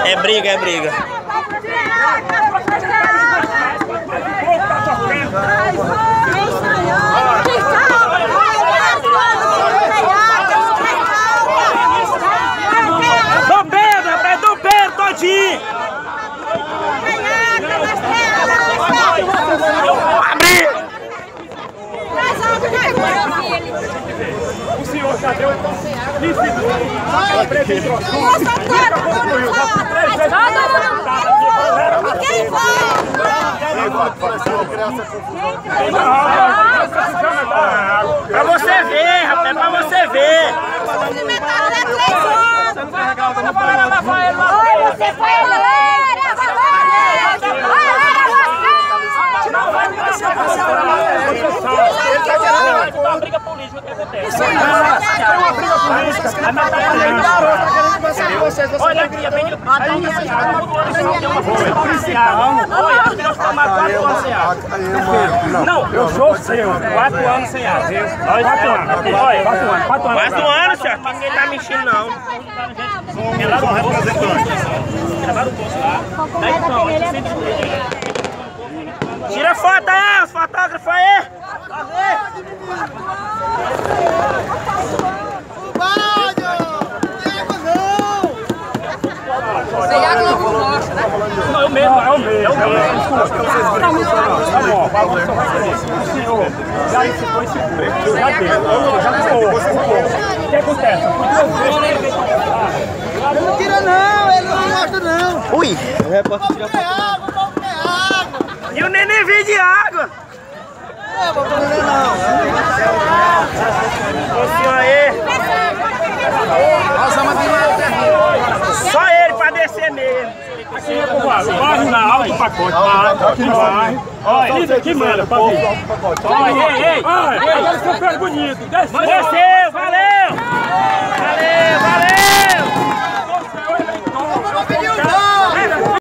É briga, é briga. Do Pedro, rapaz, do Pedro, todinho! Abrir! O senhor já deu pra você ver, rapaz, pra você ver. Você foi Uma briga política que acontece. Olha, cria, vem de todo ano sem água. Olha, eu quero tomar 4 anos sem água. Não, eu sou seu. 4 anos sem água. 4 anos. Olha, 4 anos. 4 anos, senhor. Ninguém tá mexendo, não. São representantes. Gravaram o posto lá. Daí então, Tira foto aí, os fotógrafos aí. Não, é o mesmo, é o mesmo. Tá bom, o senhor já ensinou esse povo. Já deu. Já deu. O que acontece? Não tira não, ele não gosta não. Ui. O repórter tira foto. Água, água. E o neném veio de água. Não, vou beber não. O senhor aí. Só ele pra descer mesmo. Vai na alto o pacote. Vai. Olha, que manda pra vir. Olha, ei. Agora você fez bonito. Desceu, Valeu.